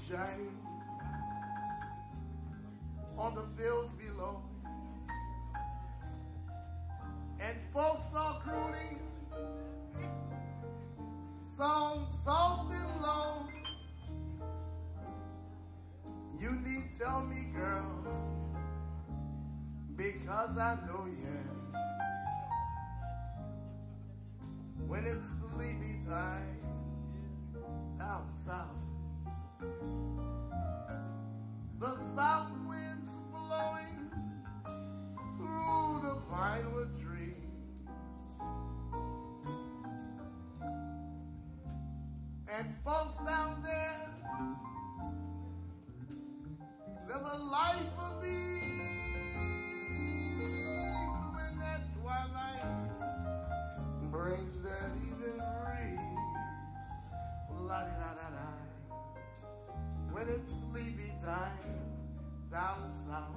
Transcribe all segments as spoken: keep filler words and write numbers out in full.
shining on the fields below, and folks are crooning songs soft and low. You need tell me, girl, because I know, yes, when it's sleepy time down south, the south winds blowing through the pinewood trees, and folks down there live a life of ease when that twilight brings that evening breeze. La-di-da-da-da. When it's sleepy time down south.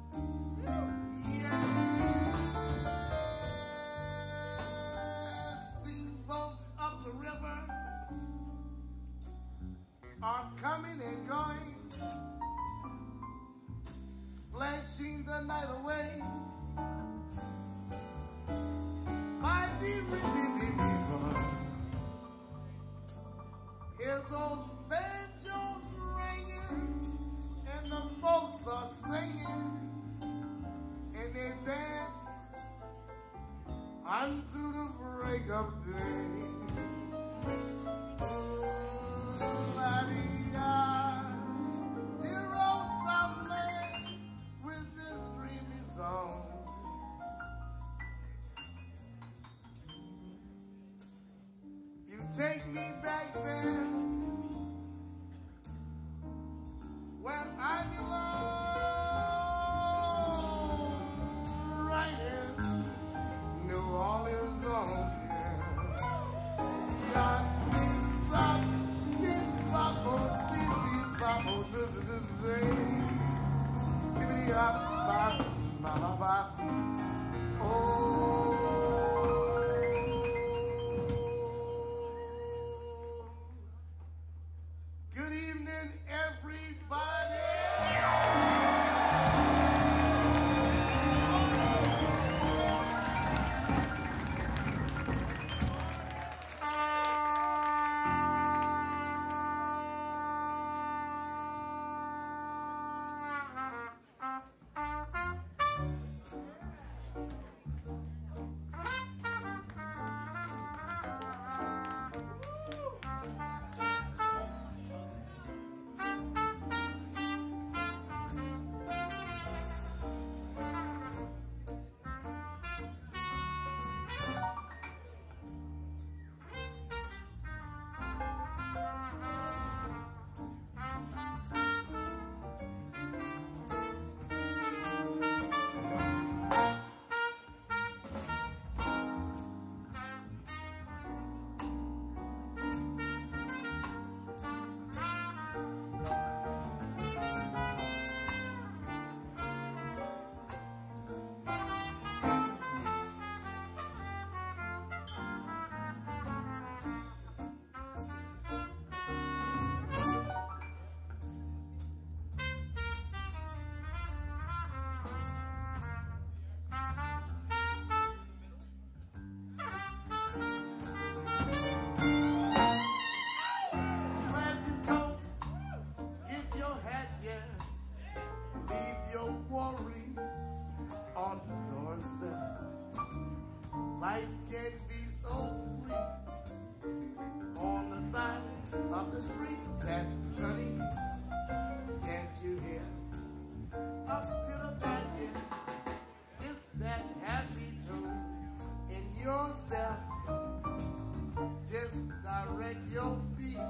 Yes, steamboats up the river are coming and going, splashing the night away by the river. Here's those banjos ringing, and the folks are singing, and they dance unto the break of day. Oh, la-dee-ah, dear old Southland with this dreamy song. You take me back there where I belong, right in New Orleans, on yeah. Oh, good evening, everybody. Life can be so sweet on the side of the street that's sunny. Can't you hear a pitter patter? It's that happy tune in your step. Just direct your feet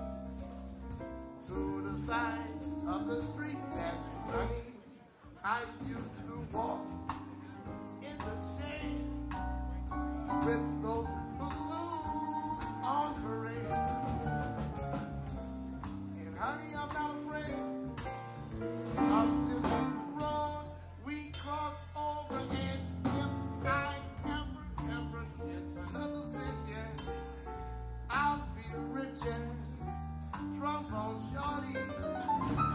to the side of the street that's sunny. I used to walk in the shade with those blues on parade. And honey, I'm not afraid of this road we cross over. And if I ever, ever get another sin, yes, I'll be rich as trombone shorty.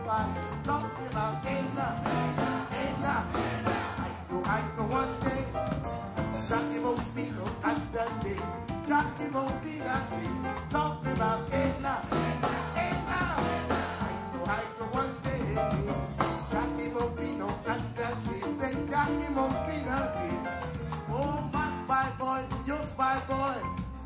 fire. Talking about ain't now, ain't now. I go, I go one day. Jackie Mofino and Dundee. Jackie Mofino and Dundee. Talking about ain't now, ain't now. I go, I go one day. Jackie Mofino and Dundee. Say Jackie Mofino and Dundee. Oh, my spy boy, your spy boy.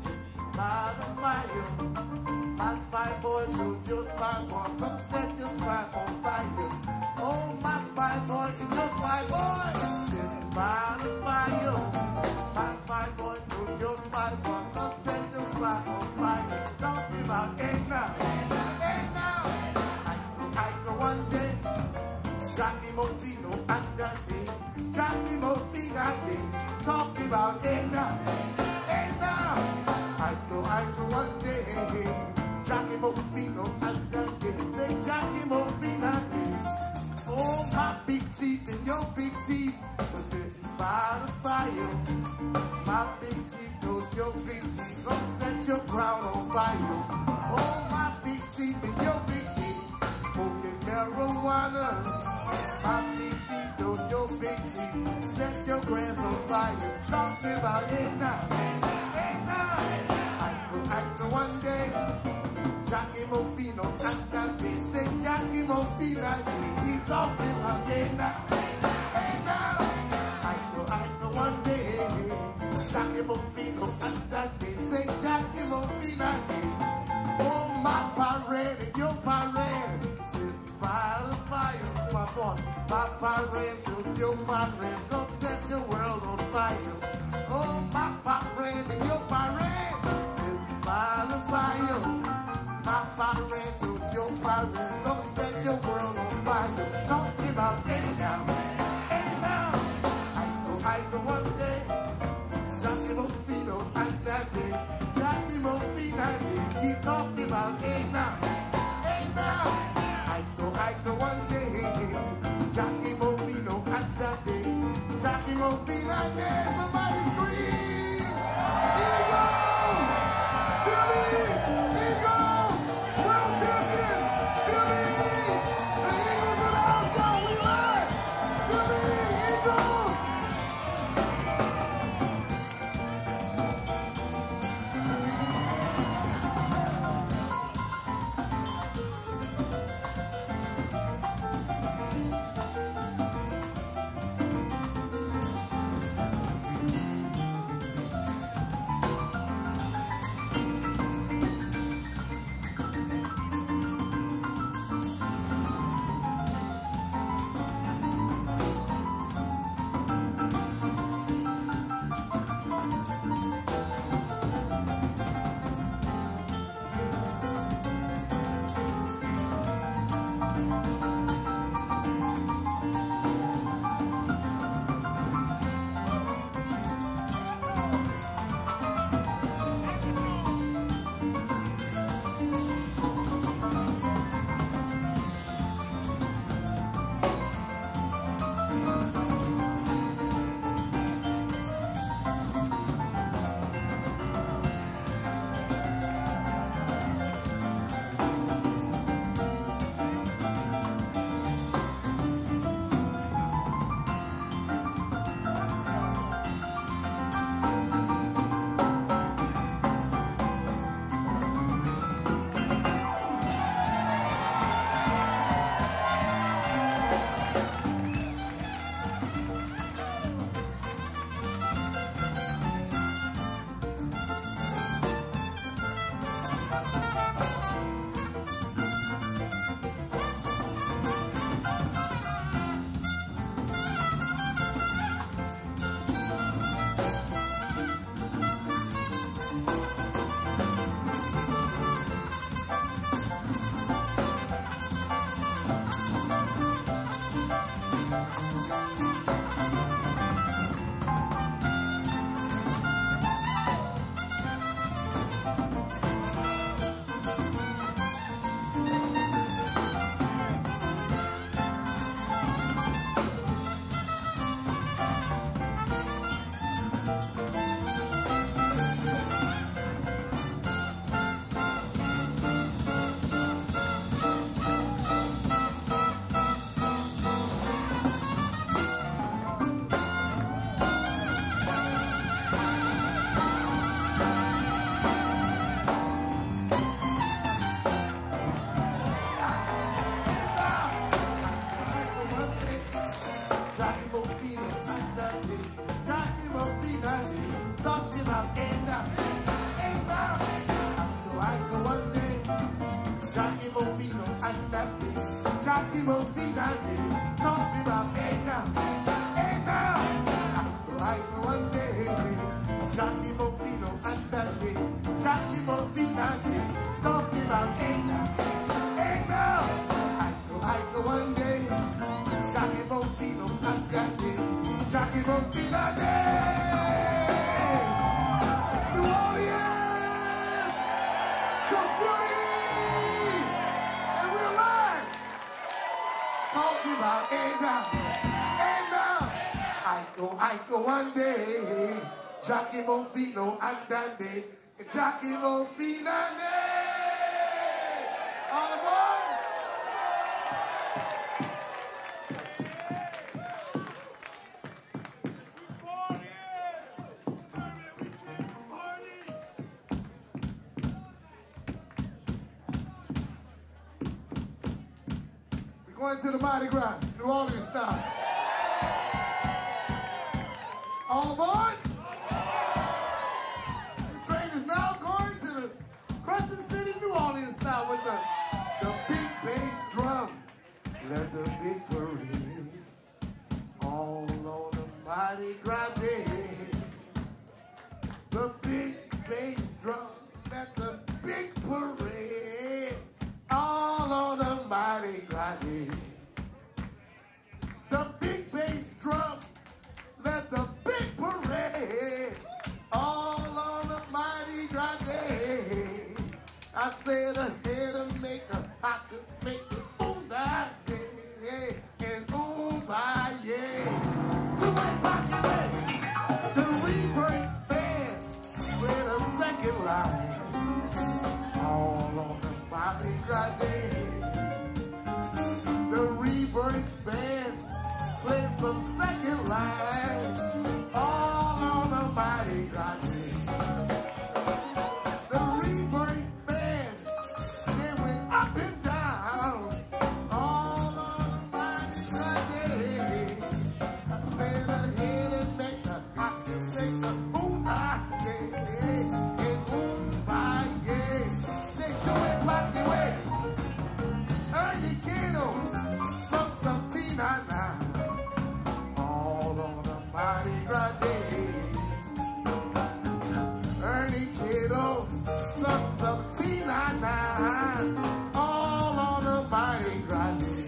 By the fire. My spy boy, do your spy boy. Come set your spy on fire. Oh, my spy boy, your spy boy. Sit by the fire. My spy boy, do your spy boy. Come set your spy on fire. Talking about ain't now, ain't now. I go, I go one day. Jackie Mofino and Dundee. Jackie Mofino and Dundee. Talking about ain't now, ain't now. I go, I go one day. Jackie Mofino and Dundee. Say Jackie Mofino and Dundee. Oh, my big chief and your big chief was sitting by the fire. My big chief told your big chief, don't set your ground on fire. Oh, my big chief and your big chief smoking marijuana. My big chief told your big chief, set your grass on fire. Talking about it now, ain't now. I go, I go one day. Jackie Mofino and Dundee. Say Jackie Mofino and Dundee. He talking about it now, ain't now. I go, I go one day. Jackie Mofino and Dundee. Say Jackie Mofino and Dundee. Oh, my parade and your parade. Sit by the fire, my boy. My parade to your parade. Don't set your world on fire. Oh, my parade and your parade. Sit by the fire. My parade to your parade. Don't set your world on fire. Talking about ain't now, ain't now. I go, I go one day. Jackie Mofino and Dundee. Jackie Mofino and Dundee. He talking about ain't now, ain't now. I go, I go one day. Jackie Mofino and Dundee. Jackie Mofino and Dundee. Somebody scream! Eagles! Philly! Eagles! World champion! Philly! The Eagles are out, y'all! We live! Philly! Eagles! Jackie Mofina, talk about hey now, hey now. Like one day, Jackie Mofino and that day, Jackie Mofina, talk about hey now, hey now. I go, I go one day, Jackie Mofino and that day, Jackie Mofina day. New Orleans, to Philly, and we're live. Talking about hey now, hey now. I go, I go one day, Jackie Mofino and that day, Jackie Mofina day. All aboard. We're going to the Mardi Gras, New Orleans style. All aboard? The train is now going to the Crescent City, New Orleans style with the, the big bass drum. Let the big parade all on the Mardi Gras day. The big bass drum, let the big parade all on the Mardi Gras day. The big bass drum, let the big parade all on the Mardi Gras day. I said ahead of maker, I could make it on that day. And oh my yeah. To my pocket way, the Rebirth Band with a second line all on the Mardi Gras day. The Rebirth Band play some second line all on the Mardi Gras day. The Rebirth Band, they went up and down all on the Mardi Gras day. I stand ahead and make the hot and make the ooh my yeah and ooh my yeah. Take Joey Pocky way, Ernie Kiddo, from some Tina now. Mardi Gras day. Ernie Kiddo, some some T ninety-nine, all on the Mardi Gras day.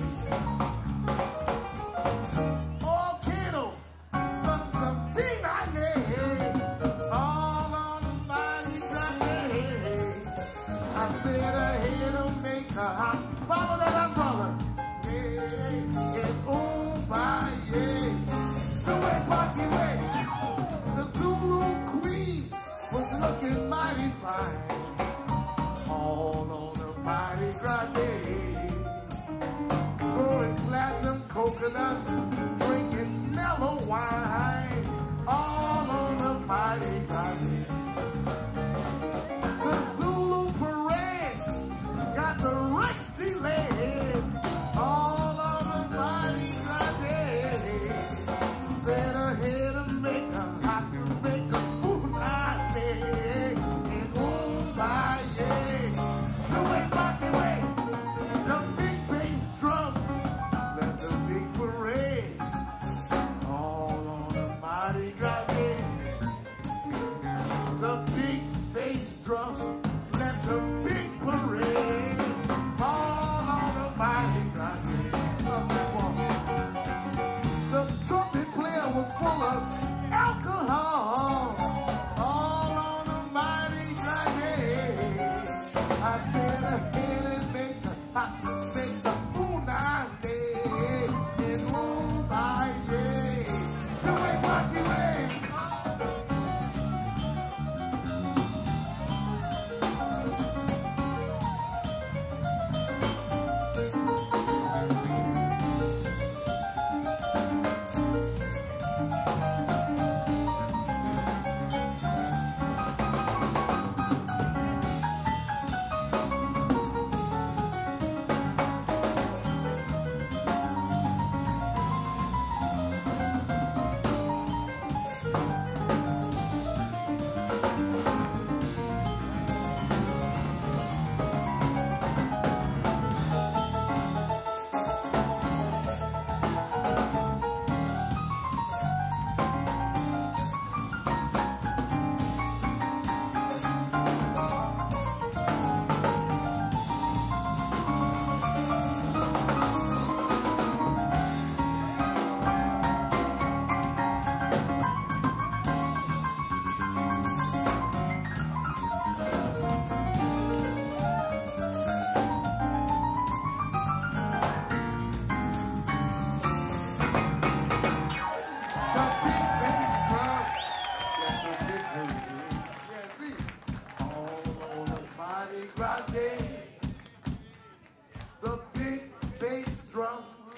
Oh Kiddo, some some T ninety-nine, all on the Mardi Gras day. I said ahead of make a hot, follow that umbrella, yeah, and oh my yeah. Pocky way. The Zulu Queen was looking mighty fine all on the Mardi Gras day. Throwing platinum coconuts, drinking mellow wine all on the Mardi Gras day. The Zulu Parade got the rest delayed all on the Mardi Gras day. Said ahead of make a hot and make a ooh my day and ooh my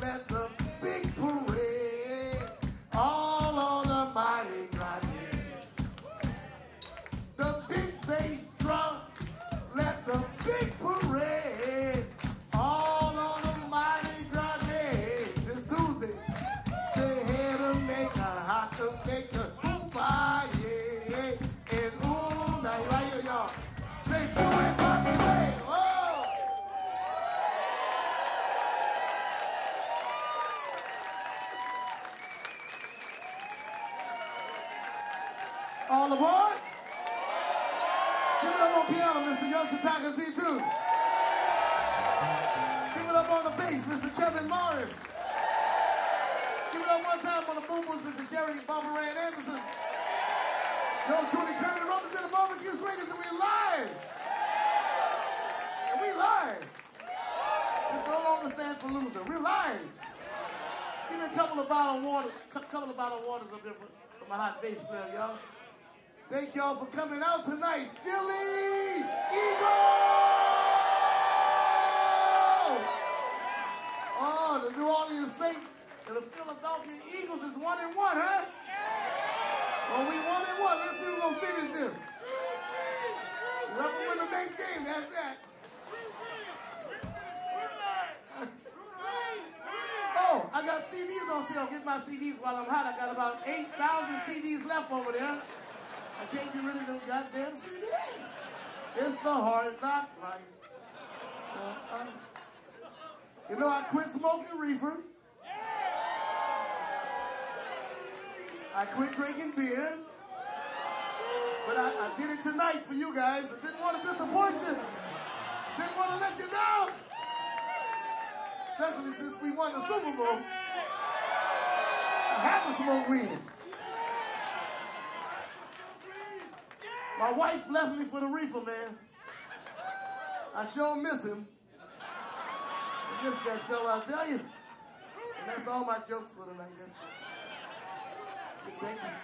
let the big parade all on the mighty Brownies. The big bass drum, let the big parade all on the mighty Brownies. This Tuesday, say hey to make a hot to make a boom by yeah, and ooh, now right here, y'all. Say do it, Bucky Way. Oh. All aboard? Give it up on piano, Mister Yoshitaka Z two. Give it up on the bass, Mister Kevin Morris. Give it up one time on the boom booms, Mister Jerry Barbaran Anderson. Yo, truly, Kermit Ruffins in the barbecue swingers, and we live. And we live. This no longer stands for loser. We're live. Give me a couple of bottled water, couple of bottled waters up here for, for my hot bass player, y'all. Thank y'all for coming out tonight. Philly Eagles! Oh, the New Orleans Saints and the Philadelphia Eagles is one and one, huh? Well, we one and one. Let's see who's gonna finish this. Whoever win the next game, that's that. Oh, I got C Ds on sale. Get my C Ds while I'm hot. I got about eight thousand C Ds left over there. I can't get rid of them goddamn C Ds. It's the hard knock life for us. You know, I quit smoking reefer. I quit drinking beer. But I, I did it tonight for you guys. I didn't want to disappoint you. Didn't want to let you down. Especially since we won the Super Bowl. I had to smoke weed. My wife left me for the reefer, man. I sure miss him. I miss that fella, I tell you. And that's all my jokes for tonight. That's it. So thank you.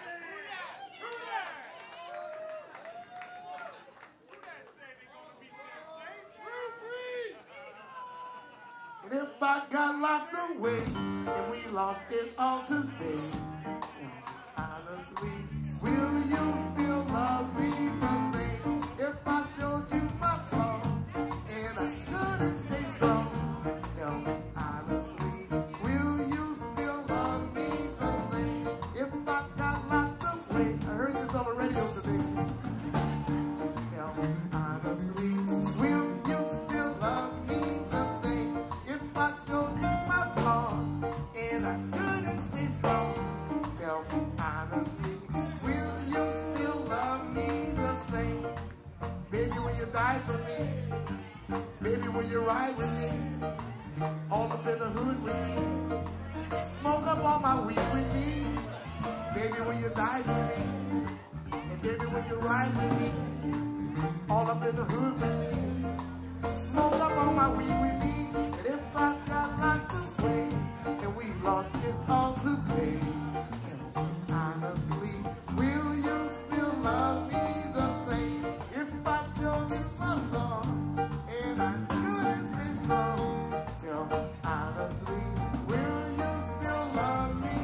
And if I got locked away and we lost it all today, tell me honestly, will you still love me the same? If I showed you my flaws and I couldn't stay strong, tell me honestly, will you still love me the same? If I got locked away, I heard this on the radio today. Tell me honestly, will you still love me the same? If I showed you my flaws and I couldn't stay strong, tell me honestly, will you still love me the same? Baby, will you die for me? Baby, will you ride with me? All up in the hood with me? Smoke up all my weed with me? Baby, will you die for me? And baby, will you ride with me? All up in the hood with me? Smoke up all my weed with me? And if I got locked away and we lost it all today, tell me honestly, will you still love me the same? If I showed you my flaws and I couldn't stay strong, tell me honestly, will you still love me?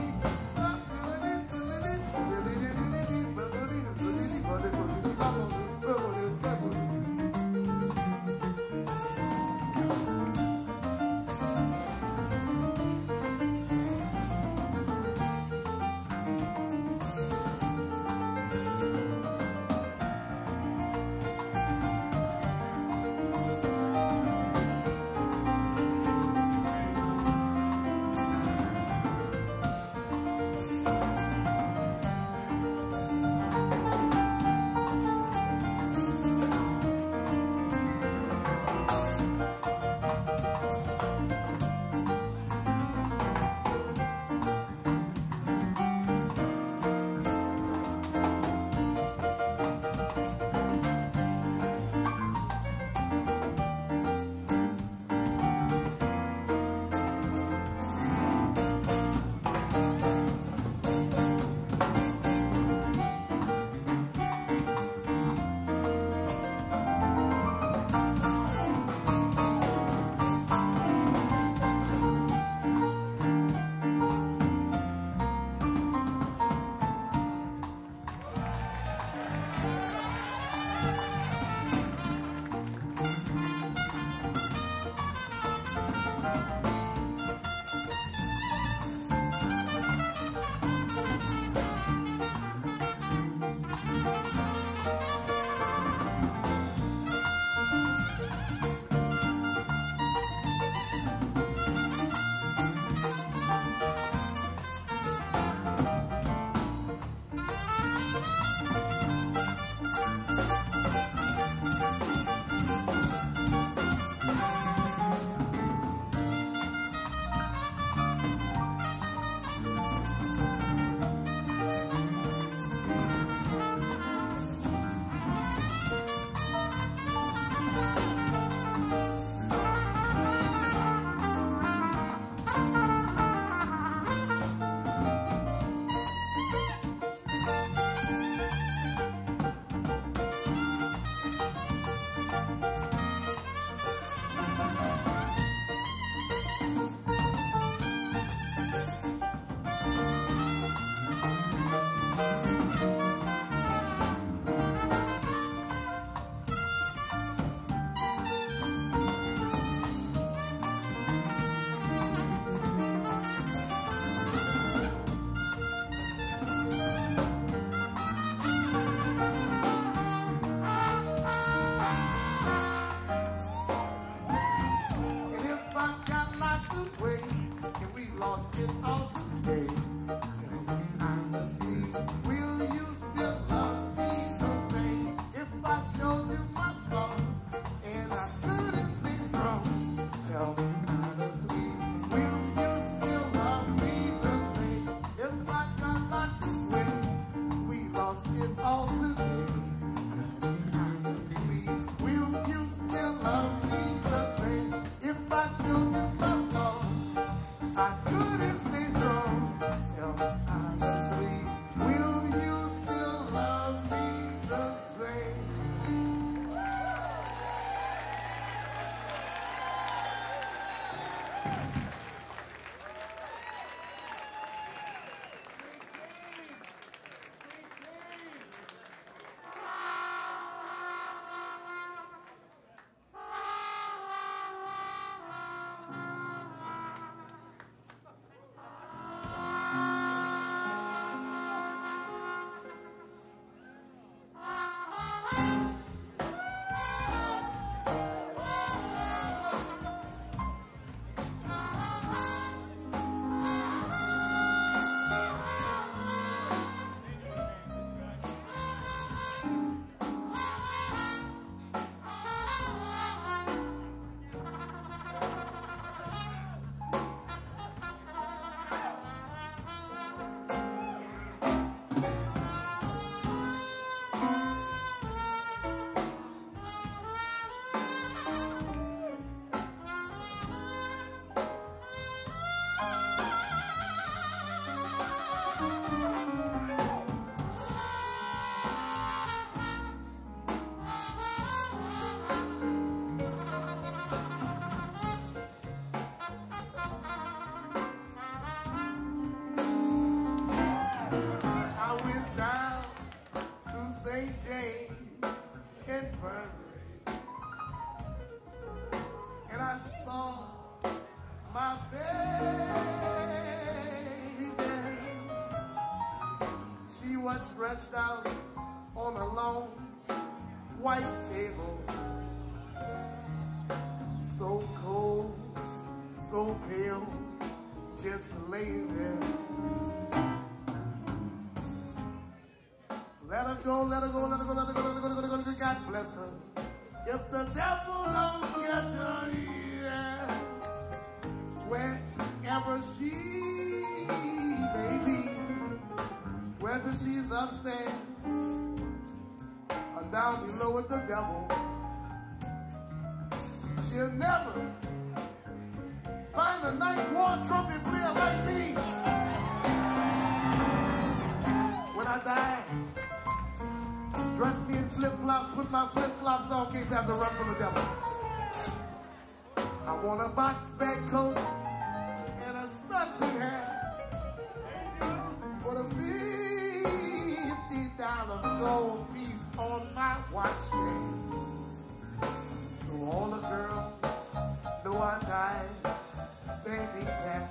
She was stretched out on a long white table, so cold, so pale, just laying there. Let her go, let her go, let her go, let her go, let her go, let her go, let her go. God bless her. If the devil don't get her, yeah, wherever she may be, whether she's upstairs or down below with the devil, she'll never find a nice warm trumpet player like me. When I die, dress me in flip-flops, put my flip-flops on in case I have to run from the devil. I want a box-back coat and a Stetson hat for the fifty dollar gold piece on my watch chain. So all the girls know I died standing cat.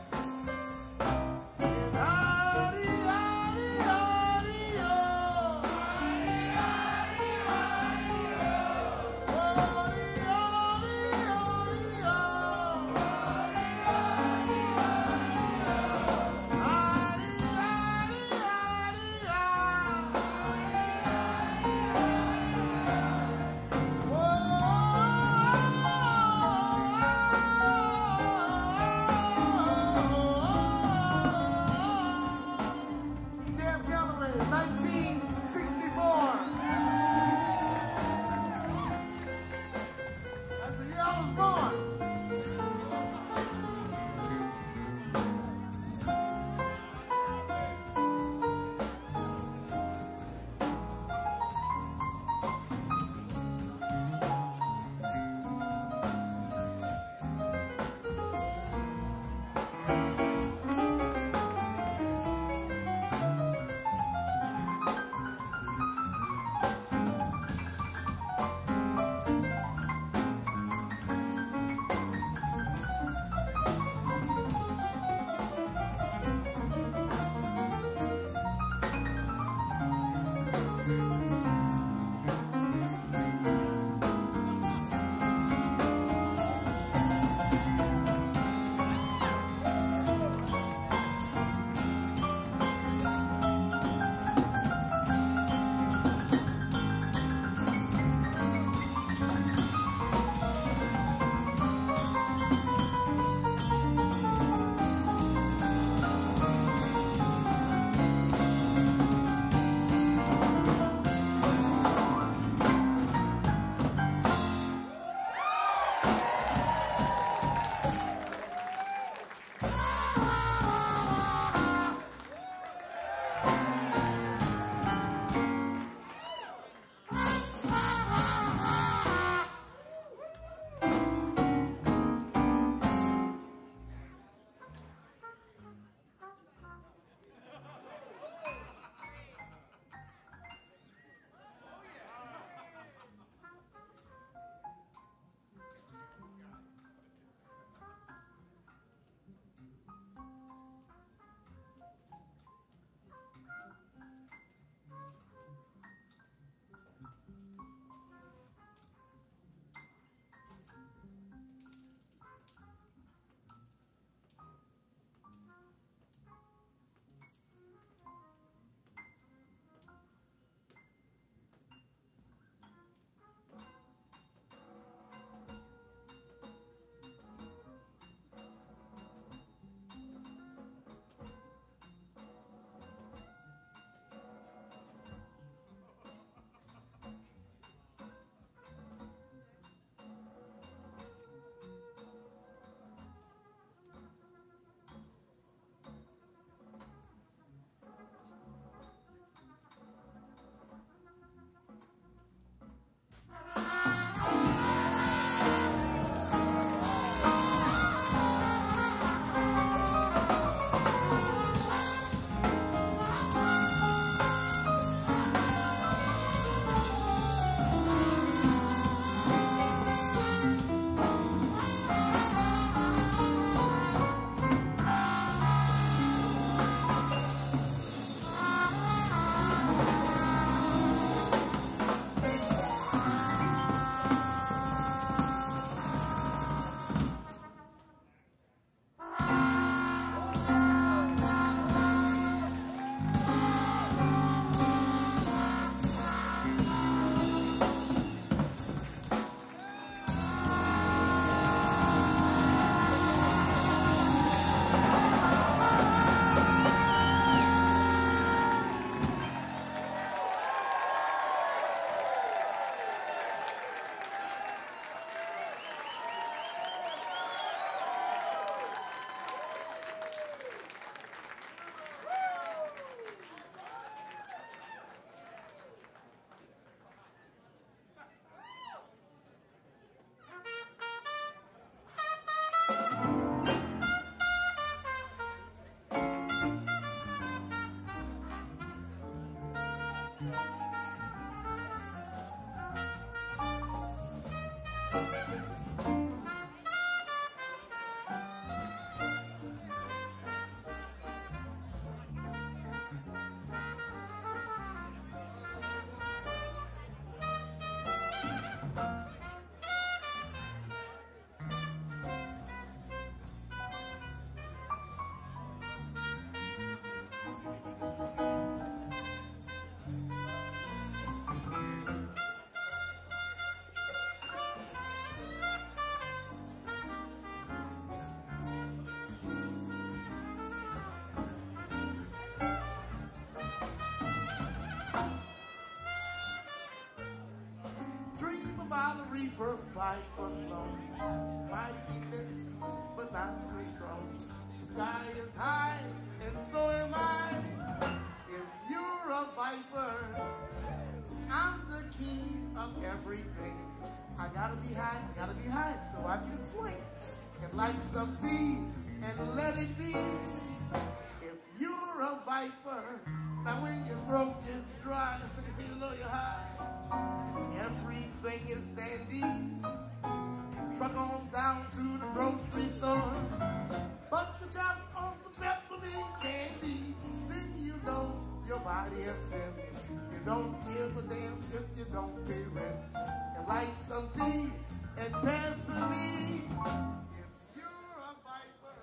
viper, five foot long, mighty immense, but not too strong. The sky is high, and so am I. If you're a viper, I'm the king of everything. I gotta be high, I gotta be high, so I can swing and light some tea and let it be. If you're a viper, now when your throat gets dry, you know you're high. Everything is dandy. Truck on down to the grocery store. Bunch of chops on some peppermint candy. Then you know your body has sinned. You don't give a damn if you don't pay rent. You light some tea and pass to me. If you're a viper.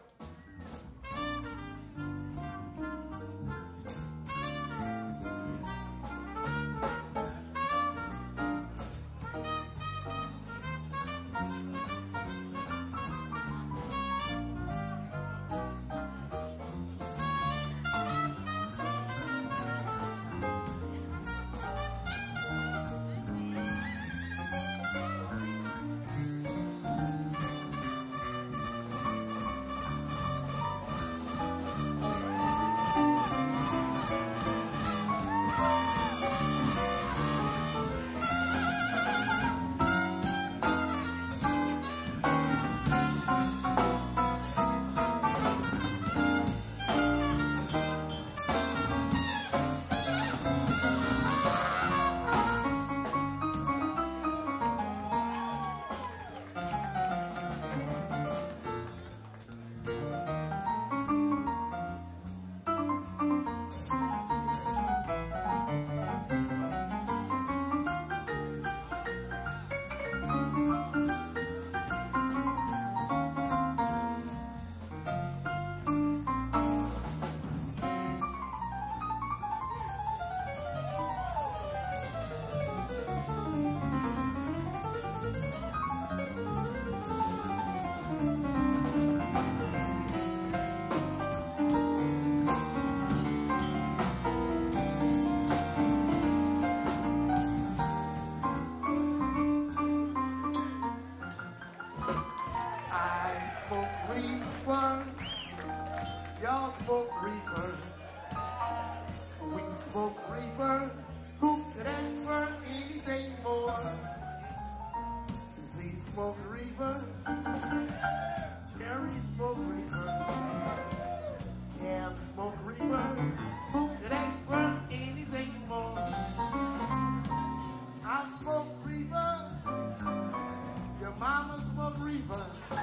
Y'all smoke reefer. We smoke reefer. Who could ask for anything more? Z smoke reefer. Cherry smoke reefer. Cam smoke reefer. Who could ask for anything more? I smoke reefer. Your mama smoke reefer.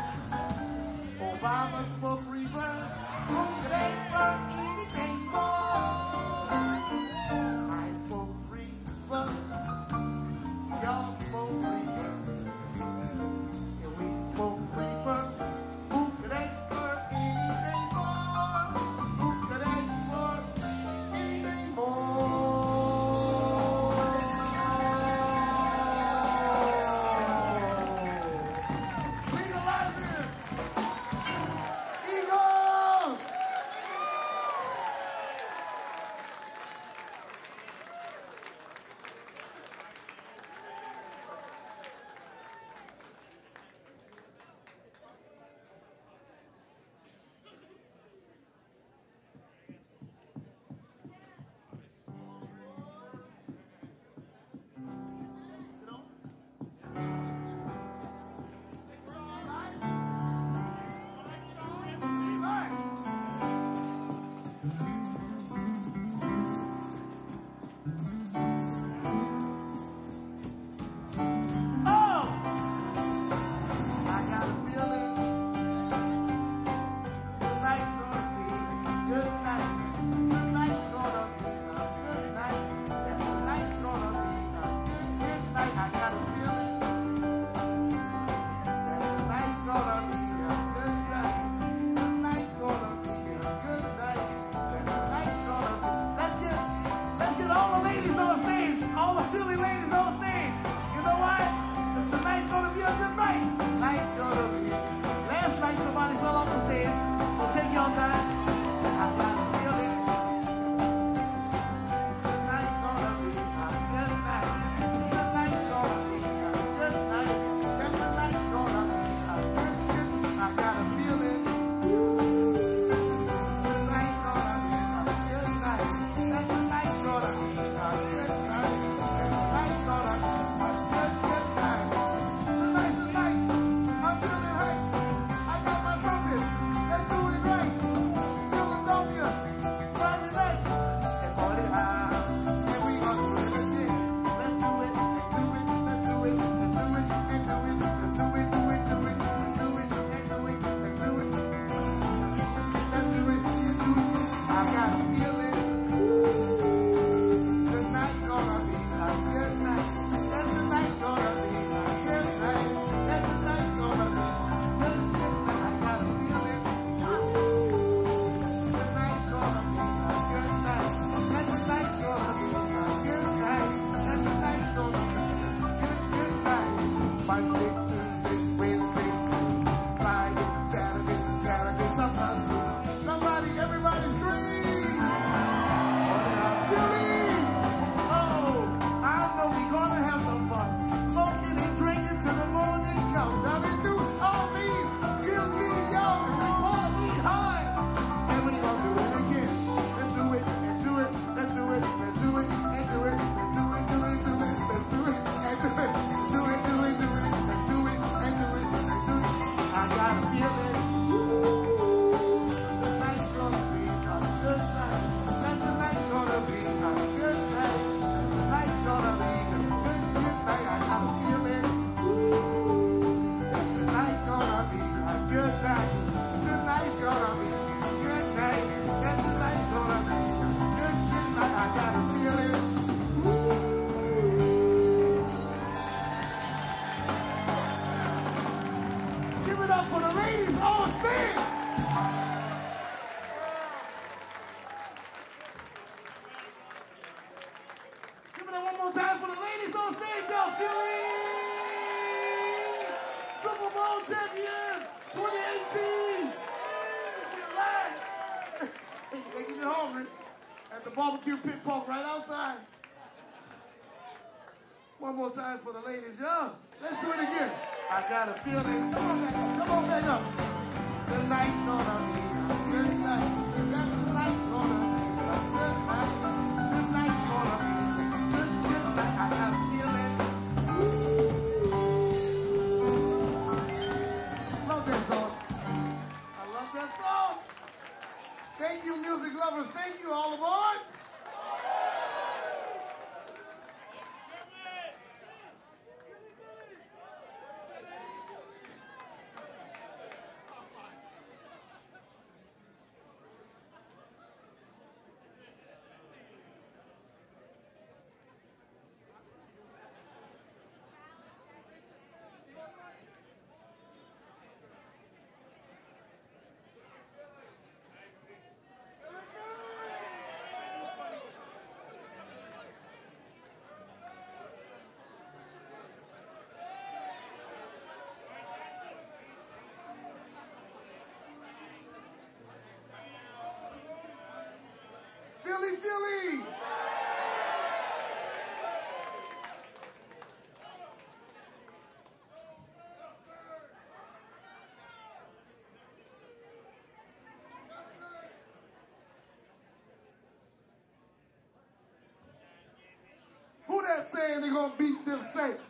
Obama smoke reefer. Who could ask for anything more? I smoke reefer. Y'all smoke reefer. And we smoke reefer. Who could ask for anything more? Who could ask for anything more? Legalize it! Eagles! Sit on. Tonight's gonna be a good night. Barbecue pit pork right outside. One more time for the ladies, y'all. Let's do it again. I got a feeling. Come on back up. Come on back up. Tonight's gonna be a good night. That tonight's gonna be a good night. Tonight's gonna be a good, good night. I got a feeling. Love that song. I love that song. Thank you, music lovers. Thank you, all aboard. Philly, Philly! Who that saying they gonna beat them Saints?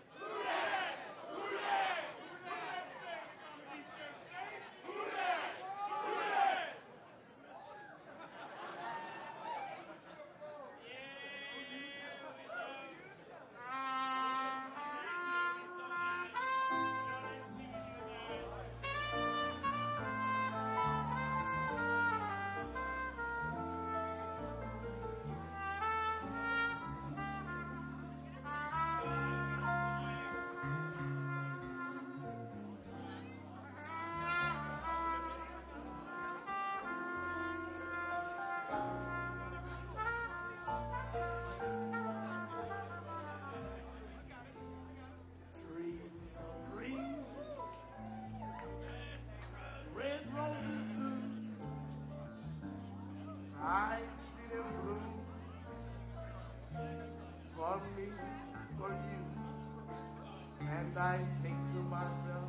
And I think to myself,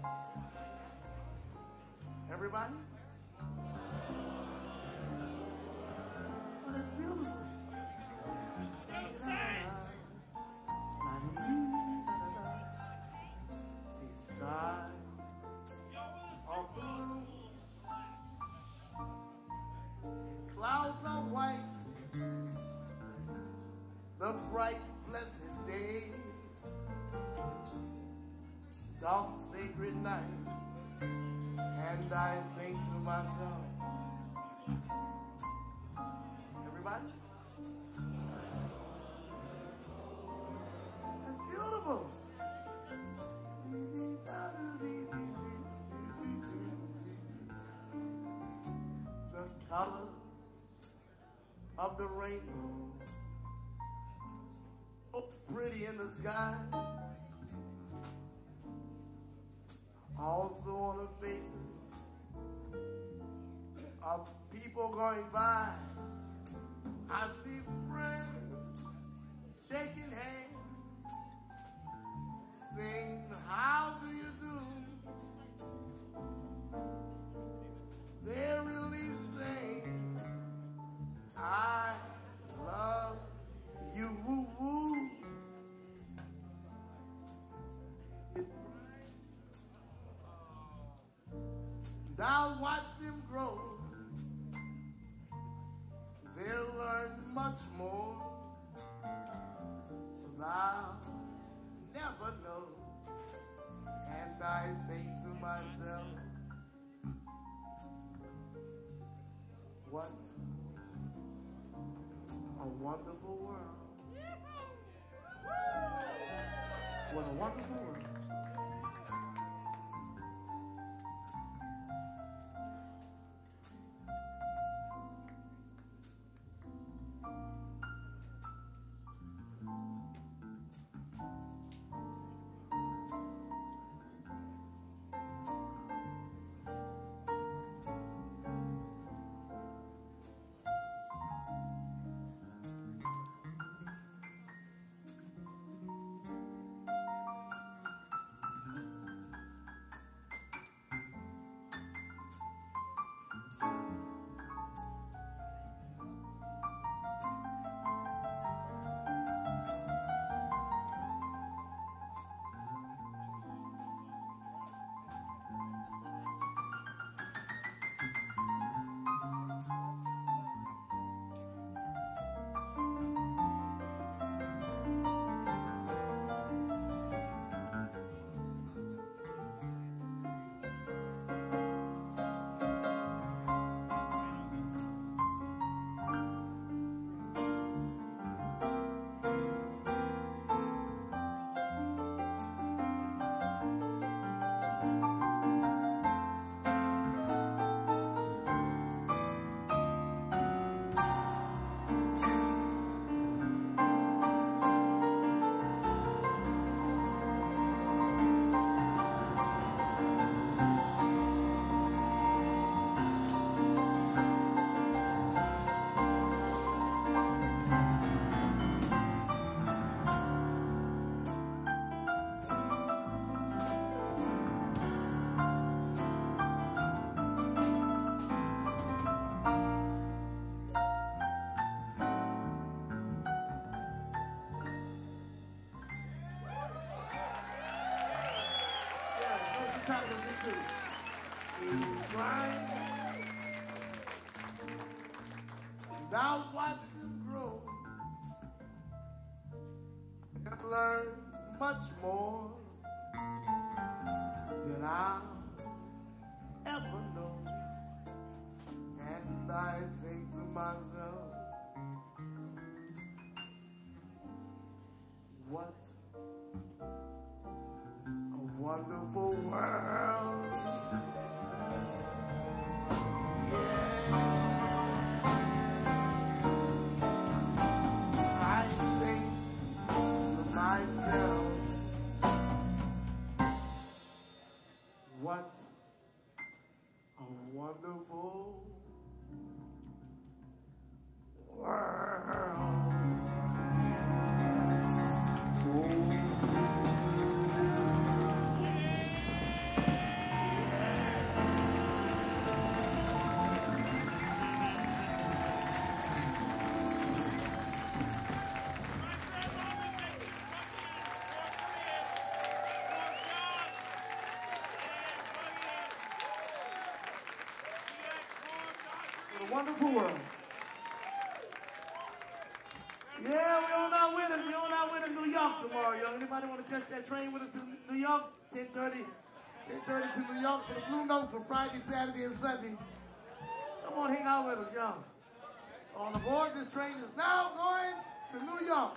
everybody? Oh, that's beautiful. See sky all blue and clouds are white, the bright blessed day, dark sacred night, and I think to myself, colors of the rainbow, so pretty in the sky, also on the faces of people going by. I see friends shaking hands, saying, how do you do? They're really saying, I love you. Woo woo. I'll watch them grow. They'll learn much more, but I'll never know. And I think to myself, what a wonderful world. What a wonderful world. I'll watch them grow and learn much more than I'll ever know. And I think to myself, what a wonderful world. What a wonderful world. Oh. What a wonderful world. Yeah, we on our way to, we on our way to New York tomorrow, y'all. Anybody want to catch that train with us to New York? ten thirty, ten thirty to New York for the Blue Note for Friday, Saturday, and Sunday. Come on, hang out with us, y'all. On aboard, this train is now going to New York.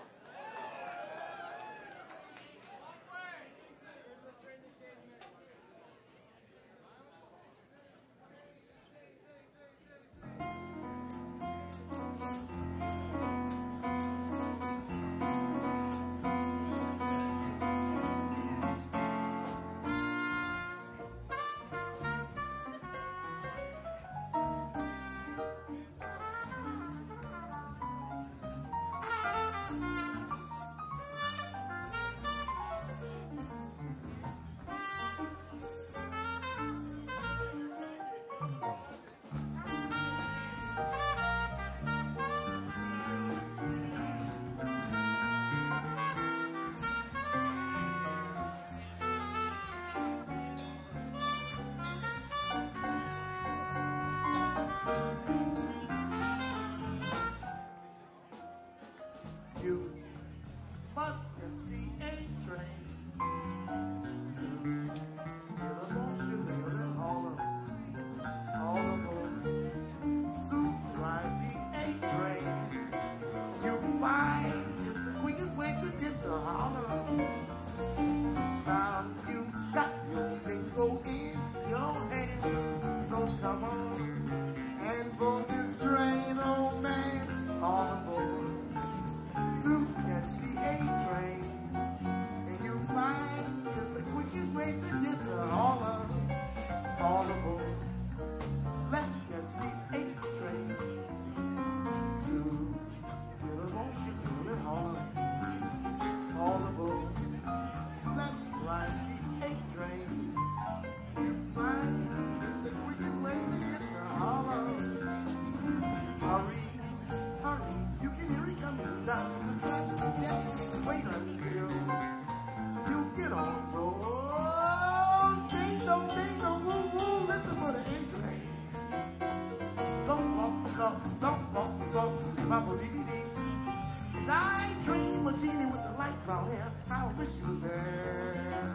You must catch the A train to Illinois, Chanel, and Harlem. All aboard to ride the A train. You find it's the quickest way to get to Harlem. Now you got your bingo in your hand, so come on and board this train, old man. All aboard to catch the A train, and you find it's the quickest way to get to Harlem. All aboard, let's catch the A train to Illinois, Chanel, and Harlem. All aboard, let's ride the A train. You find it's the quickest way to get to Harlem. Hurry, hurry, you can hear it coming down the track. Just wait until you get on board. Ding dong, ding dong, woo woo, listen for the A train. Don't bump the clock, don't bump the clock, bump the D V D. And I dream of Jeannie with the light brown hair. I wish she was there.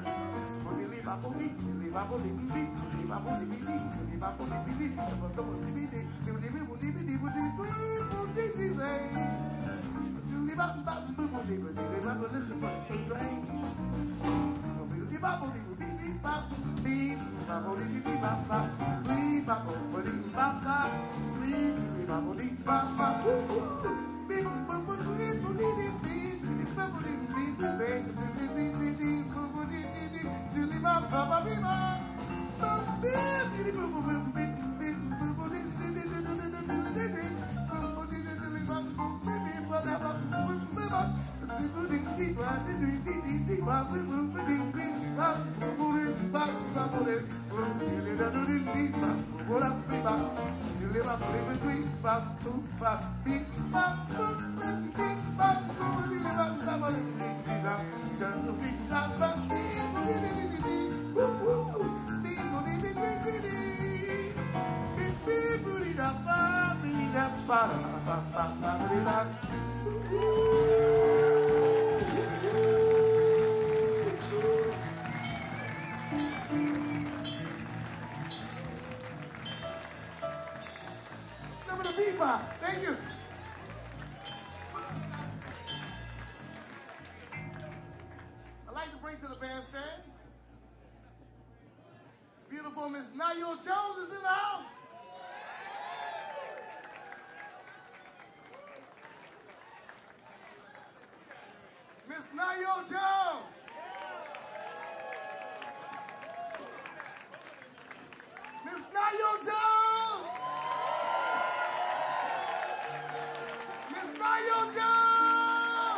Listen for the A train. Thank you. I'd like to bring to the bandstand beautiful Miss Nayo Jones is in the house. Miss Nayo Jones. Miss Nayo Jones. Miss Nayo Jones.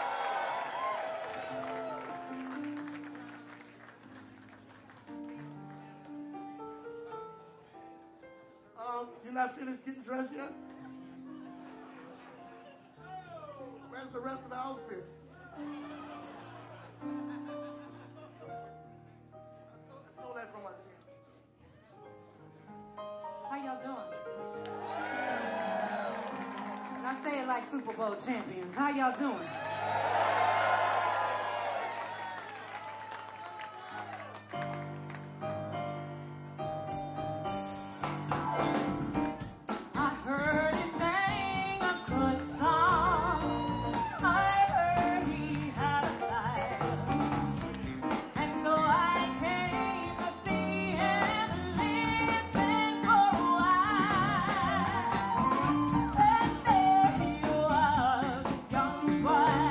Um, you're not finished getting dressed yet? Where's the rest of the outfit? Let's go that from my team. How y'all doing? And I say it like Super Bowl champions. How y'all doing? I heard he sang a good song. I heard he had a style. And so I came to see him and listen for a while. And there he was, this young boy.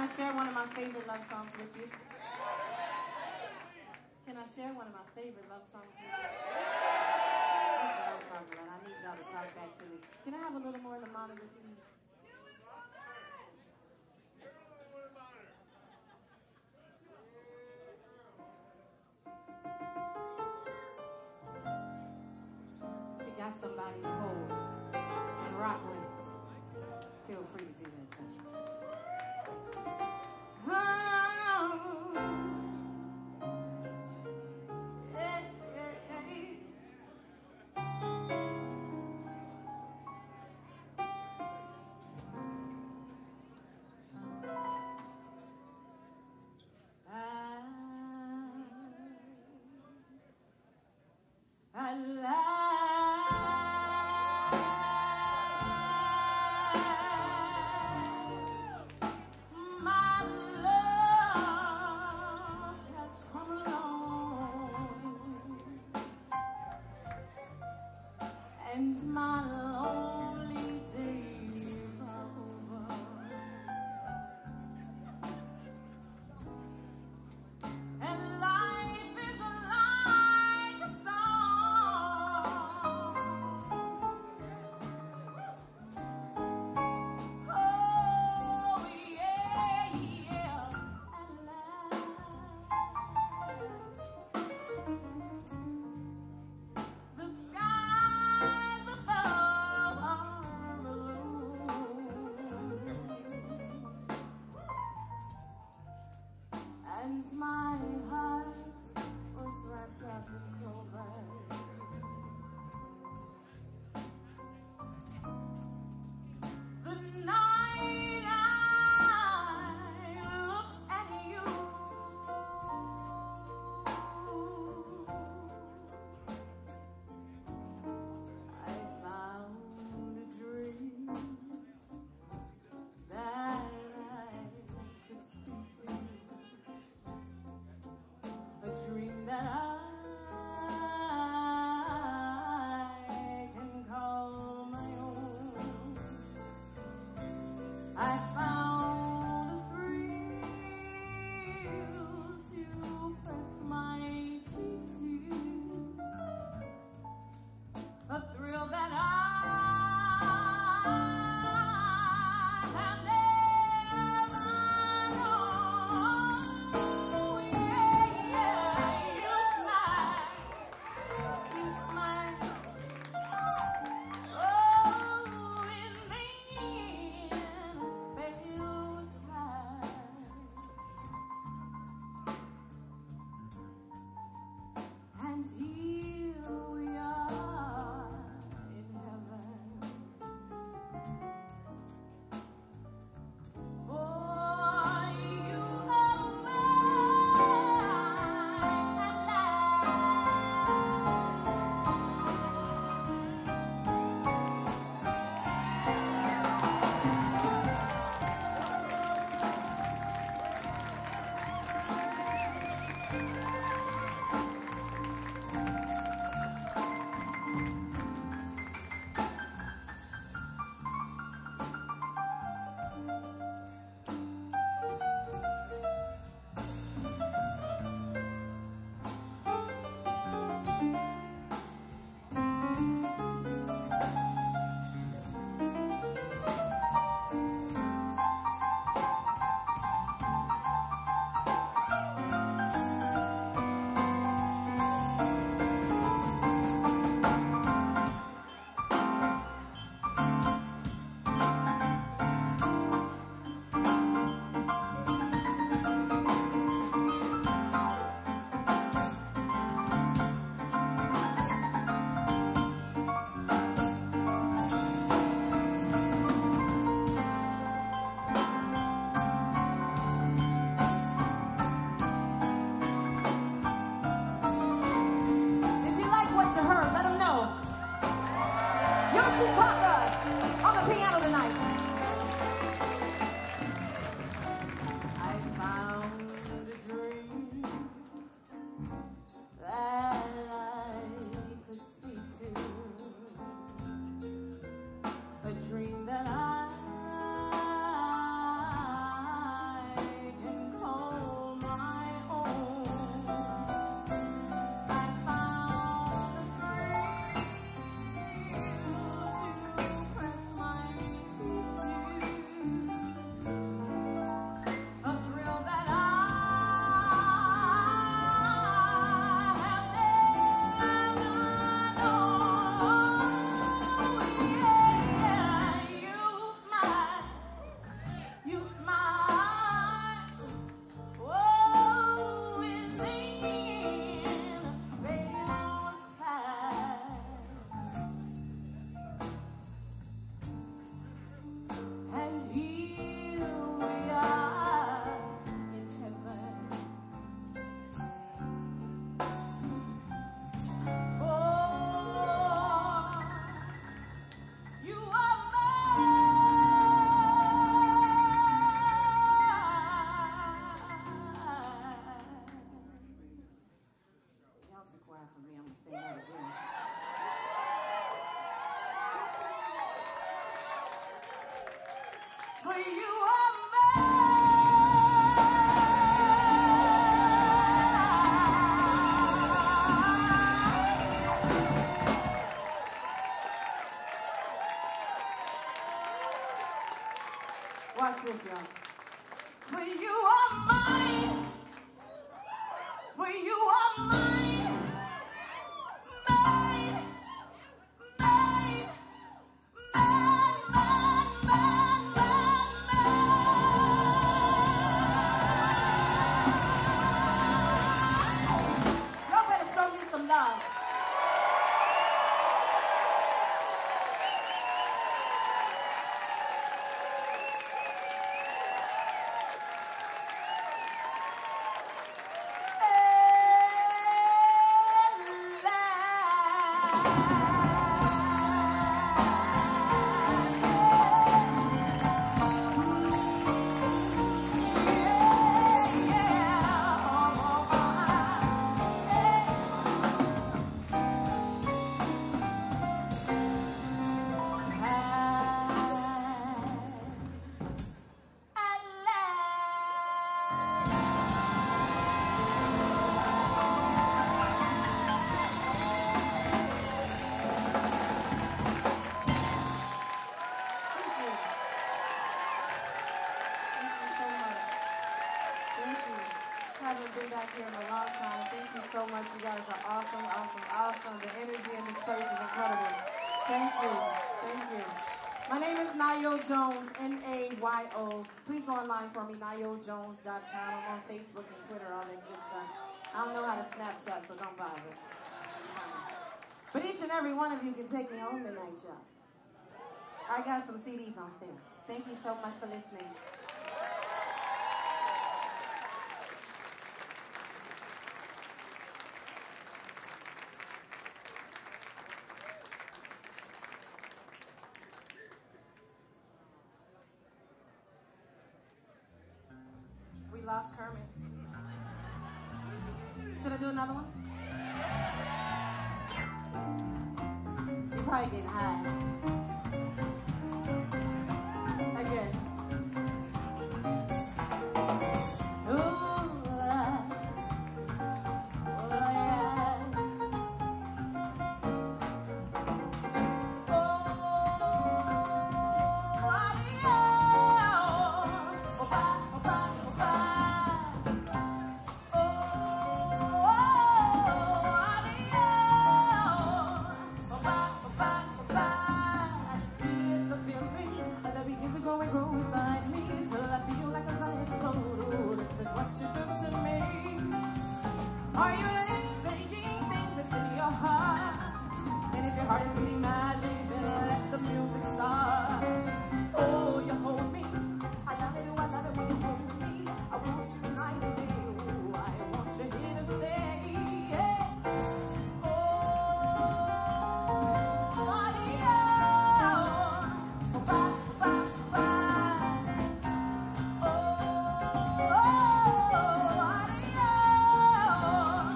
share one of my favorite love songs with you? Can I share one of my favorite love songs with you? That's what I'm talking about. I need y'all to talk back to me. Can I have a little more in the monitor, please? If you got somebody to hold and rock with, feel free to do that, child. Oh, yeah, yeah, I, I and my lonely days are over, and life is like a song. Oh yeah, yeah, and the skies above are blue, and my heart was wrapped up in clover. The night I looked at you, I found a dream that I could speak to, a dream that I can call my own. I found a thrill to press my cheek to, a thrill that I have never known. Oh, yeah, yeah, you smile, you smile. Oh, and then a spell was cast, and here we are in heaven. For you are mine at If you like what you heard, let them know. Yoshitaka on the piano tonight. I found a dream that I could speak to, a dream that I Watch this, y'all. For you are mine. For you are mine. Mine. Mine. Mine, mine, mine, mine, mine. Y'all better show me some love. You guys are awesome, awesome, awesome. The energy in this place is incredible. Thank you. Thank you. My name is Nayo Jones, N A Y O. Please go online for me, nayo jones dot com. I'm on Facebook and Twitter, all that good stuff. I don't know how to Snapchat, so don't bother. But each and every one of you can take me home tonight, y'all. I got some C Ds on sale. Thank you so much for listening. We lost Kermit. Should I do another one? You're probably getting high. Again. Ooh, uh, oh yeah. Oh, oh, are you listening things that's in your heart? And if your heart is beating madly, then let the music start. Oh, you hold me. I love it, oh, I love it when you hold me. I want you night and day. Oh, I want you here to stay. Yeah. Oh, adios. Oh, bye, bye, bye. Oh, oh, adios.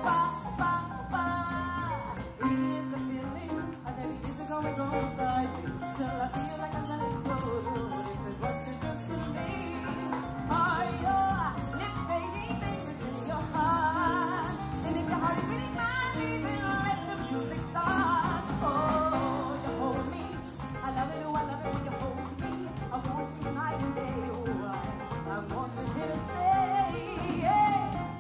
It's a feeling that it is going to go inside me till I feel like I'm gonna explode. This is what you do to me. Are your lips saying things in your heart? And if your heart is beating madly, then let the music start. Oh, you hold me. I love it, oh, I love it when you hold me. I want you night and day. Oh, I, I want you here to stay. Yeah.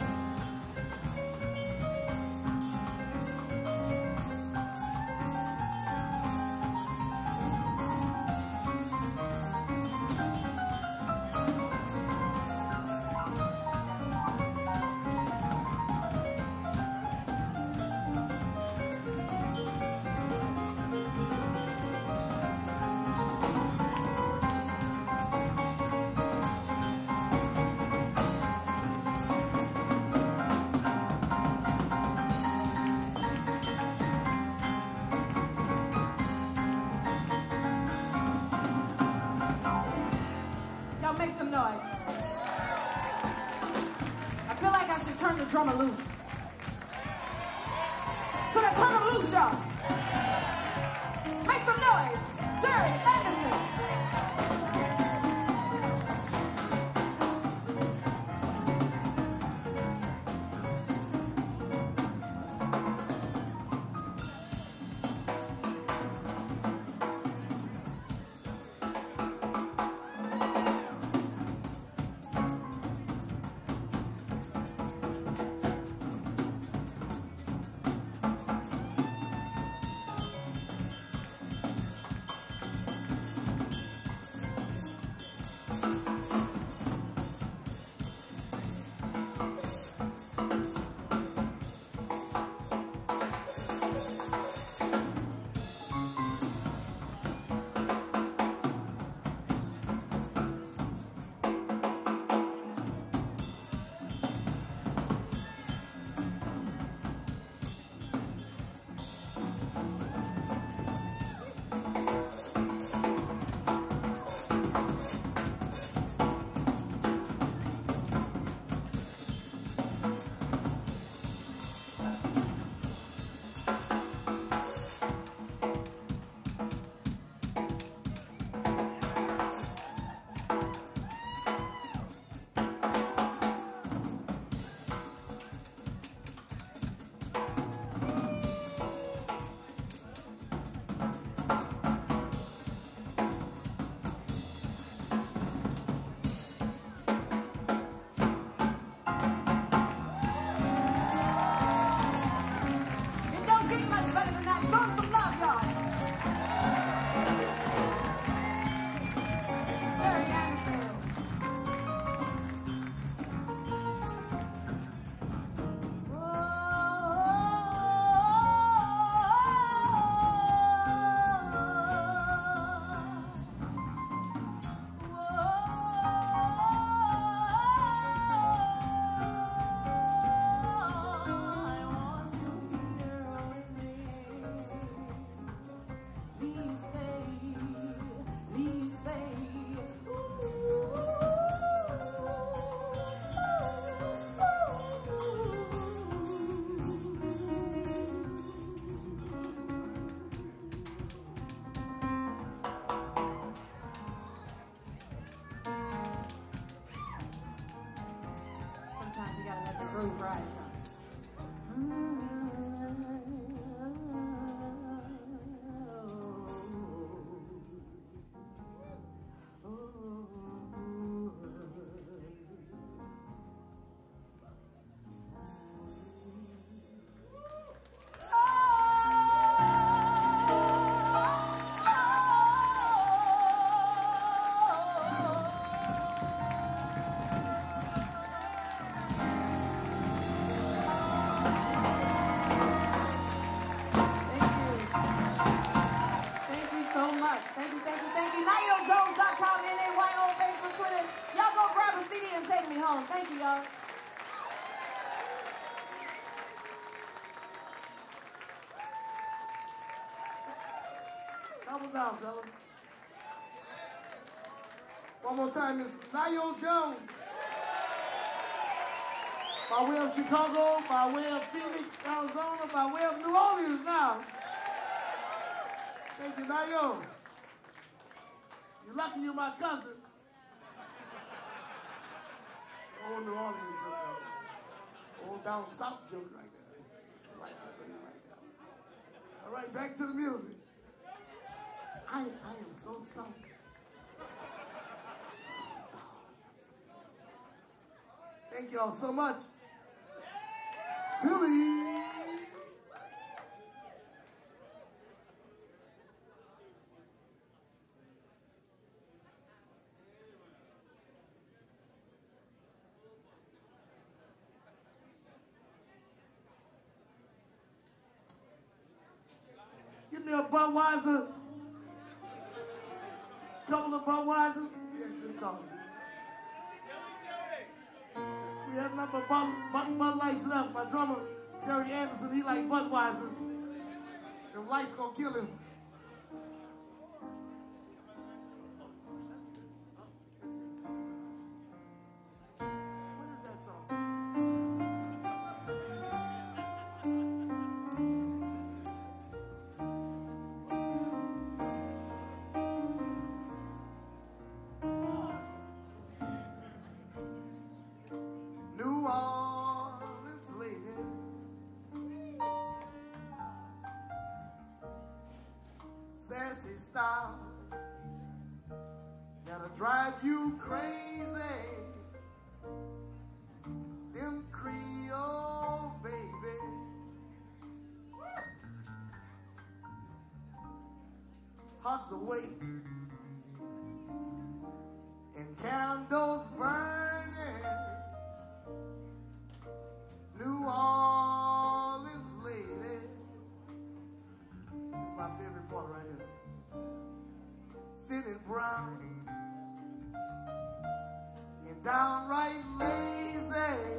Make some noise. I feel like I should turn the drummer loose. Should I turn him loose, y'all? Make some noise. Jerry Anderson. groove, right? Thank you, y'all. Double down, fellas. One more time, Miss Nio Jones. By way of Chicago, by way of Phoenix, Arizona, by way of New Orleans now. Thank you, Nio. You're lucky you're my cousin. Old New Orleans joke right there. Old down south joke right there. You like that, don't you like that? All right, back to the music. I, I am so stoned. I am so stoned. Thank y'all so much. Philly. Give me a Budweiser. Couple of Budweisers. Yeah, good cause. We have nothing but Bud, Bud, Bud Lights left. My drummer, Jerry Anderson, he like Budweisers. Them lights gonna kill him. What is that song? New Orleans lady, sassy style, that'll drive you crazy. Them Creole baby, hugs await and candles burning. New Orleans lady. It's my favorite part right here. Thin and brown and downright lazy.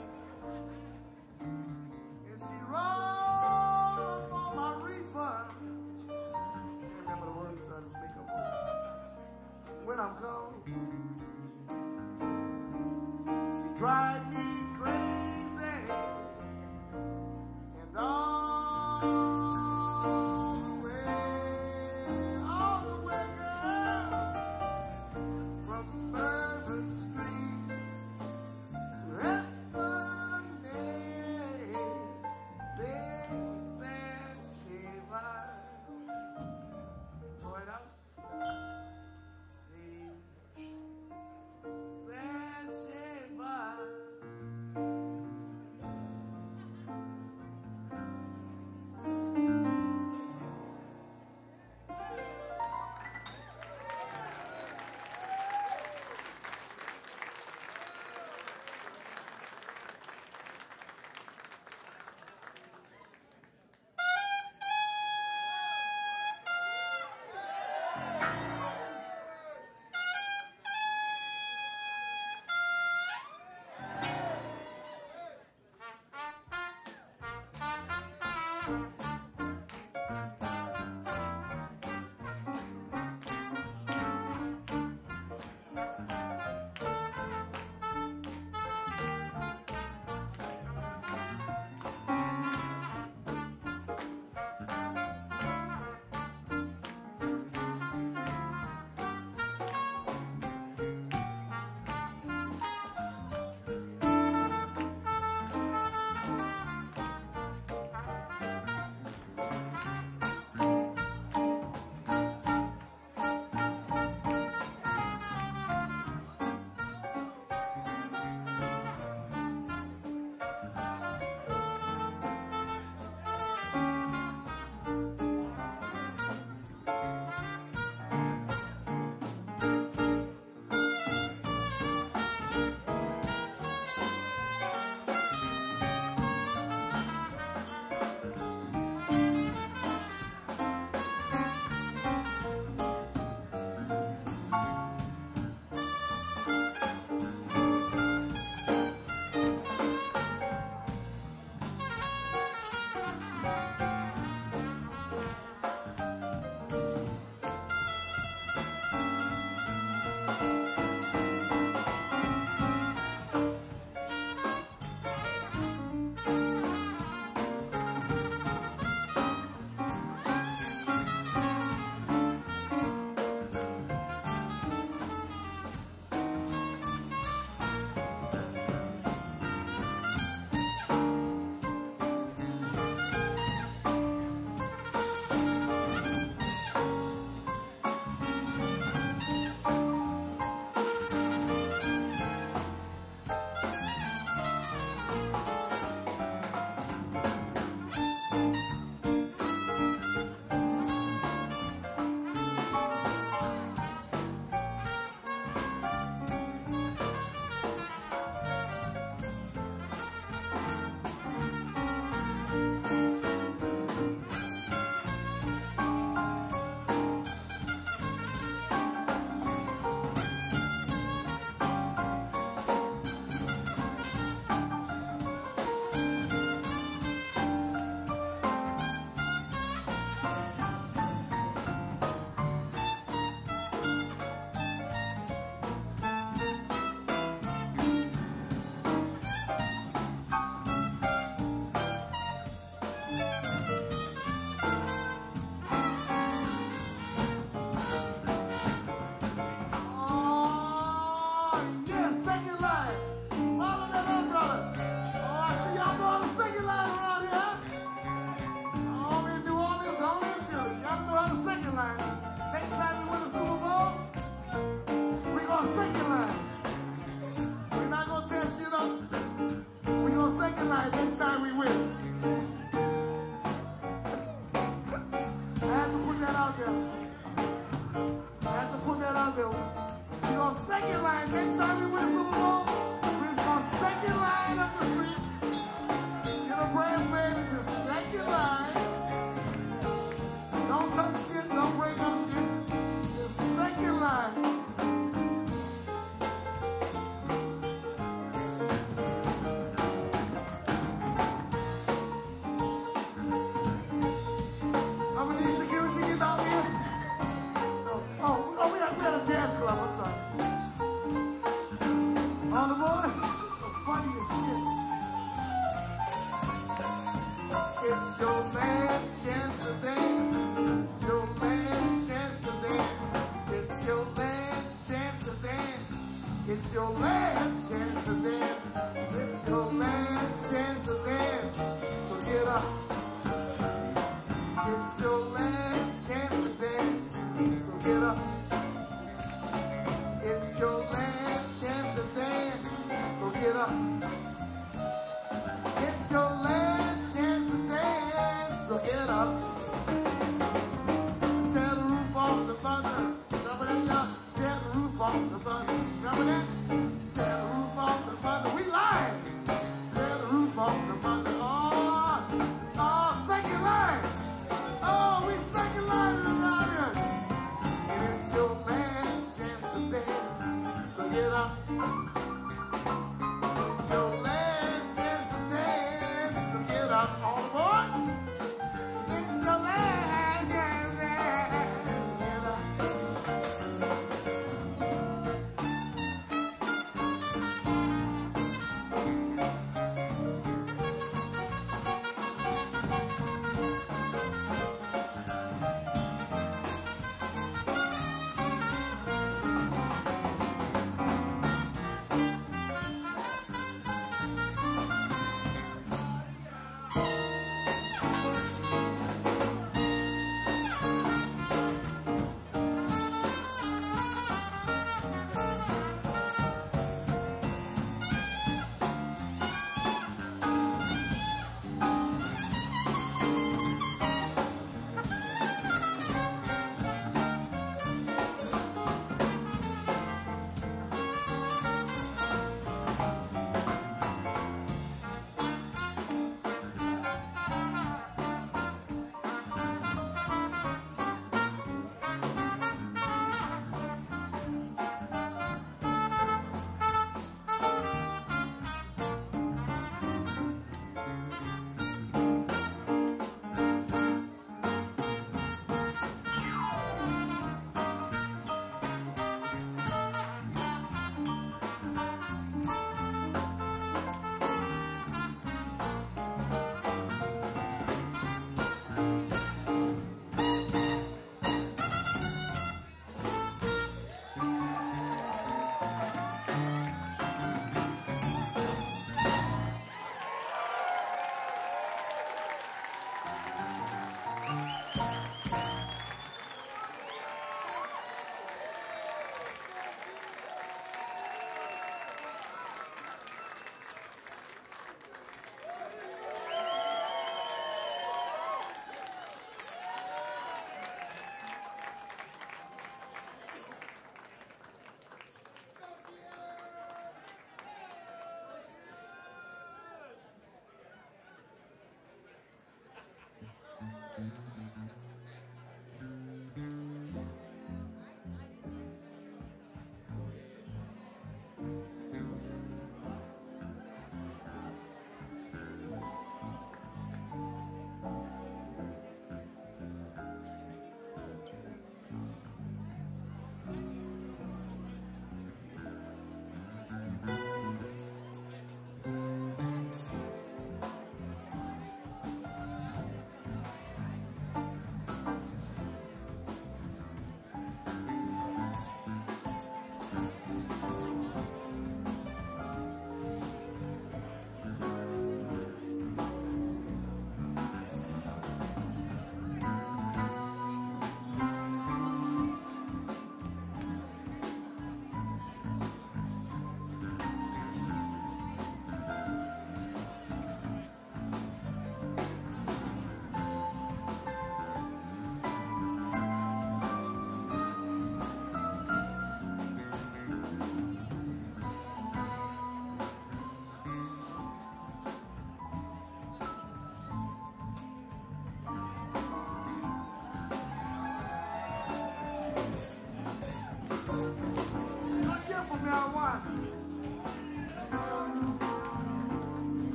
And she roll up on my reefer. Can't remember the words, so I just make up words. When I'm gone, she drive me crazy. And all the way, all the way, girl, from Bourbon Street to Esplanade, big San Shiva. Throw it out. Big San Shiva. second line next time we win. I had to put that out there. I had to put that out there. We're going second line next time we win the Super Bowl. We're going second line up the street. Get a brass band in the second line. Don't touch shit, don't break up shit. The second line.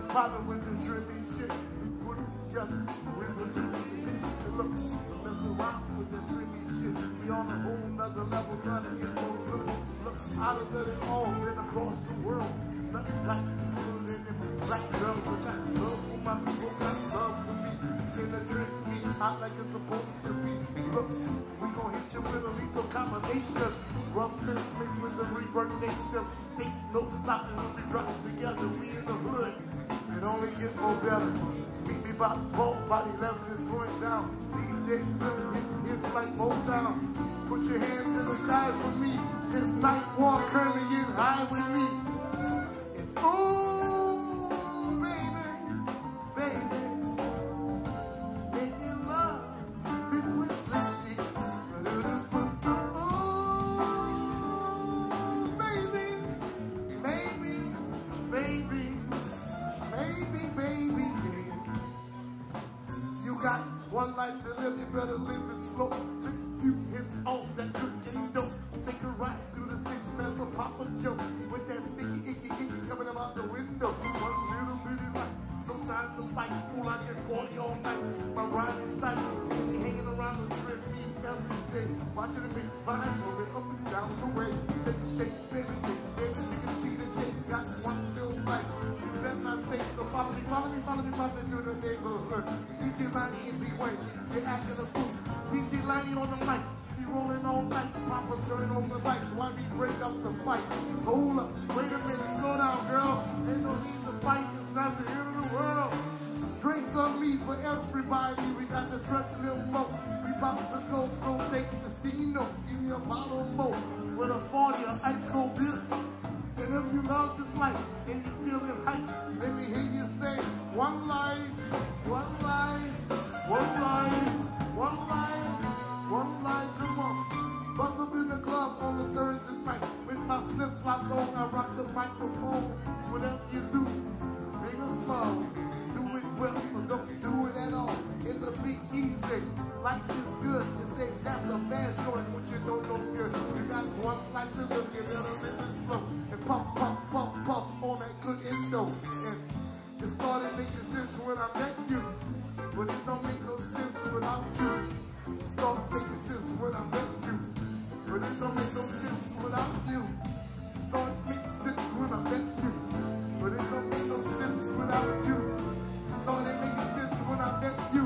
Partner with the trippy shit, we put it together. We put the trippy shit. Look, we mess around with the trippy shit. We on a whole nother level trying to get more look. Look, out of it all, been across the world. Nothing like people in them black girls with that love for my people, got love for me. In the trip, me out like it's supposed to be. Look, we gon' hit you with a lethal combination. Roughness mixed with the reverb nation. Ain't no stopping when we drop together. We in the hood. It only gets more better. Meet me by boat, by the eleven is going down. D Js living hit hits like Motown. Put your hands in the sky for me. This night walk, Kermit getting high with me. And ooh, baby, baby, making love between six cheeks. Ooh, baby, baby, baby. Baby, baby, yeah. You got one life to live, you better live it slow. Take a few hits off that cookie dough. Take a ride through the six pencil, pop a joke with that sticky, icky, icky coming about the window. One little bitty light, no time to fight. Fool, I get forty all night. My ride inside, see me hanging around the trip, me every day. Watching the big vibe moving up and down the way. Take shake, baby, shake, baby, so you can see the shake. Got one little light. My face, so follow me, follow me, follow me, follow me through the neighborhood. D J Liney in B-Way, you're acting a fool. D J Liney on the mic, be rolling all night. Papa turn on the lights, why me break up the fight? Hold up, wait a minute, slow down, girl. Ain't no need to fight, it's not the end of the world. Drinks on me for everybody, we got the trucks a little more. We about to go, so take the casino. Give me a bottle more with a forty, an ice cold beer. And if you love this life and you feel it hype, let me hear you say, one life, one life, one life, one life, one life, come on. Bust up in the club on a Thursday night. With my flip-flops on, I rock the microphone. Whatever you do, big or small, do it well or don't do it at all. It'll be easy. Life is good. You say that's a bad short, but you know no good. You got one life to live, you better live it slow. And puff, puff, puff, puff on that good endo. And it started making sense when I met you, but it don't make no sense without you. It started making sense when I met you, but it don't make no sense without you. It started making sense when I met you, but it don't make no sense without you. It started making sense when I met you.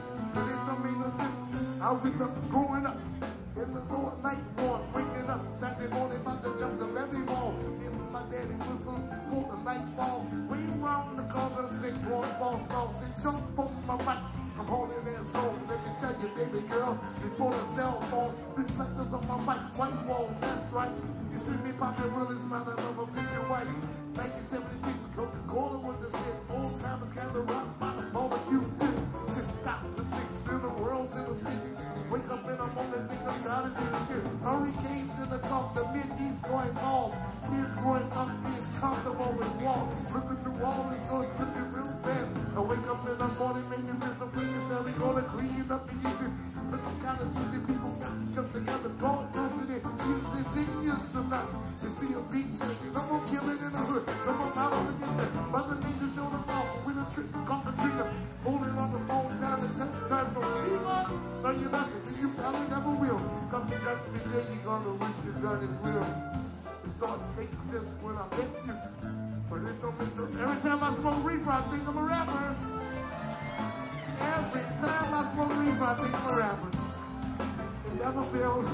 I remember growing up in the lower night ward, waking up Saturday morning about to jump the levee wall. Him and my daddy whistling for the nightfall. Way around the corner, sing broad false dogs and jump on my mic. I'm holding that song. Let me tell you, baby girl, before the cell phone, reflectors on my mic, white walls, that's right. You see me popping really smiling over picture white. nineteen seventy-six, Coca-Cola with the shit. Old timers got the rock by the barbecue dip. two thousand six in the world's in the fix. Wake up in the morning, think I'm tired of this shit. Hurricanes in the cup, the Mid-East going off. Kids growing up being comfortable with walls. Look at New Orleans, going looking real bad. I wake up in the morning, making sense of freaking so we gonna clean up the easy. Looking kind of cheesy, people got to come together. God knows it is. Easy, genius or not. You see a beat change, no more killing in the hood. No more out on the internet. Mother Nature showed them off with a trick, caught the tree. Holding on the phone, trying to take time from Seema. No, you're not. You probably never will. Come to judgment day, you're gonna wish you done his will. It started to make sense when I met you, but it don't make no. Every time I smoke reefer, I think I'm a rapper. Every time I smoke reefer, I think I'm a rapper. It never fails.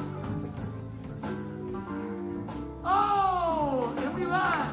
Oh, and we live.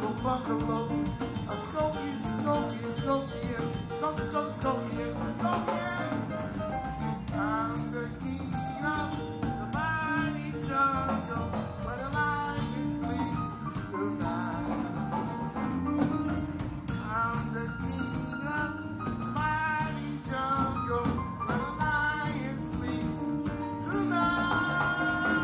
jungle bungalow. A Skokie, Skokie, Skokie, Skokie, Skokie, Skokie, Skokie. I'm the king of the mighty jungle, where the lion sleeps tonight. I'm the king of the mighty jungle, where the lion sleeps tonight.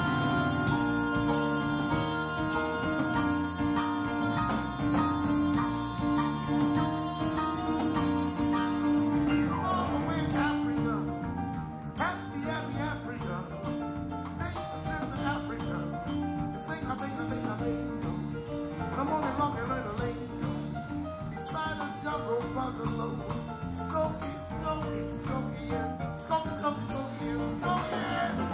All the way to Africa, happy, happy Africa. Take a trip to Africa and sing a bing, a bing, a bing. Come on along and learn a lingo. Beside a jungle bungalow. Skokie, Skokie, Skokie, and Skokie, Skokie, Skokie, and Skokie.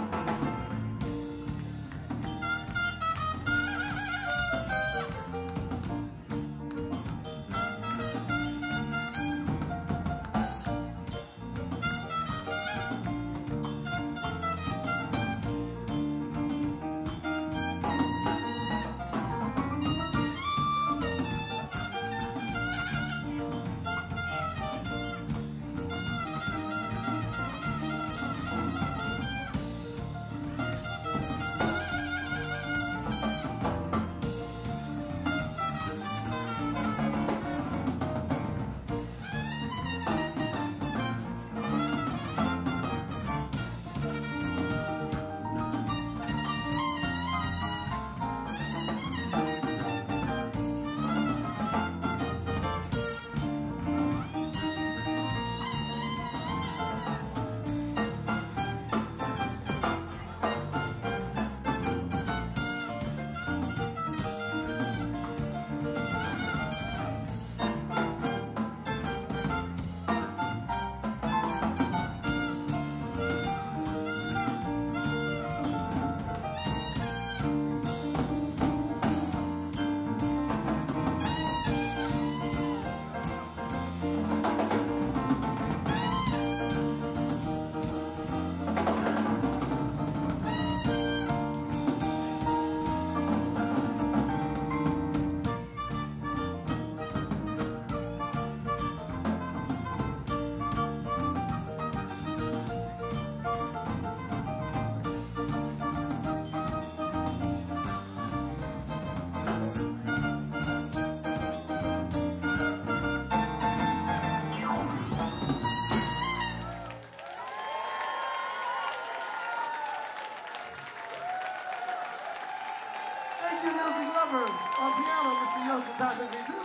Thank you, music lovers. On piano, Mister Yoshitaka Zaitu.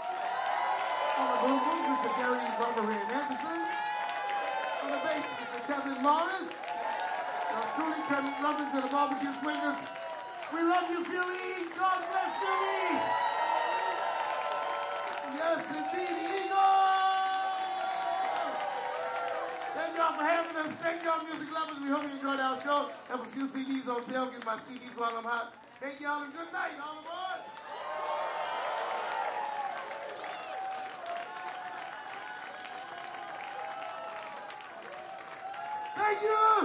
On the vocals, Mister Gary Rubberhead Anderson. On the bass, Mister Kevin Morris. Now, truly, Kermit Ruffins and the Barbecue Swingers. We love you, Philly. God bless Philly. Yes, indeed, Eagle. Thank y'all for having us. Thank y'all, music lovers. We hope you enjoyed our show. Have a few C Ds on sale. Get my C Ds while I'm hot. Thank y'all and good night. All aboard. Thank you.